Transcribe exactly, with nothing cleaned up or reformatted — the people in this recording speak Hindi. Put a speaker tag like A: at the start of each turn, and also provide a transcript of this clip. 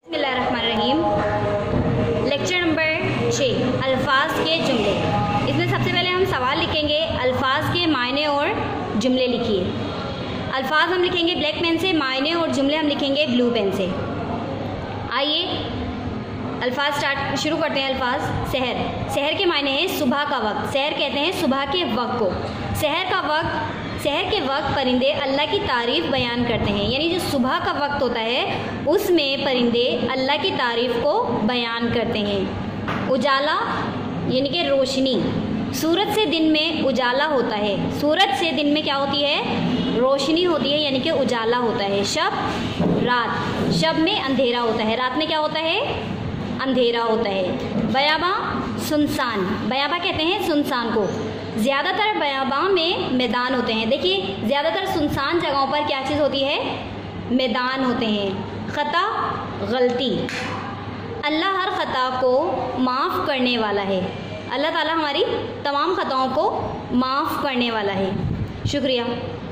A: बिस्मिल्लाहिर्रहमानिर्रहीम। लेक्चर नंबर छः, अल्फाज के जुमले। इसमें सबसे पहले हम सवाल लिखेंगे, अल्फाज के मायने और जुमले लिखिए। अल्फाज हम लिखेंगे ब्लैक पेन से, मायने और जुमले हम लिखेंगे ब्लू पेन से। आइए अल्फाज स्टार्ट शुरू करते हैं। अल्फाज सहर। सहर के मायने हैं सुबह का वक्त। सहर कहते हैं सुबह के वक्त को। सहर का वक्त सहर के वक्त परिंदे अल्लाह की तारीफ़ बयान करते हैं, यानी जो सुबह का वक्त होता है उसमें परिंदे अल्लाह की तारीफ़ को बयान करते हैं। उजाला यानी कि रोशनी। सूरज से दिन में उजाला होता है। सूरज से दिन में क्या होती है? रोशनी होती है, यानी कि उजाला होता है। शब रात। शब में अंधेरा होता है, रात में क्या होता है? अंधेरा होता है। बयाबा सुनसान। बयाबा कहते हैं सुनसान को। ज़्यादातर बयाबा में मैदान होते हैं। देखिए ज़्यादातर सुनसान जगहों पर क्या चीज़ होती है? मैदान होते हैं। ख़ता गलती। अल्लाह हर ख़ता को माफ़ करने वाला है। अल्लाह ताला हमारी तमाम ख़ताओं को माफ़ करने वाला है। शुक्रिया।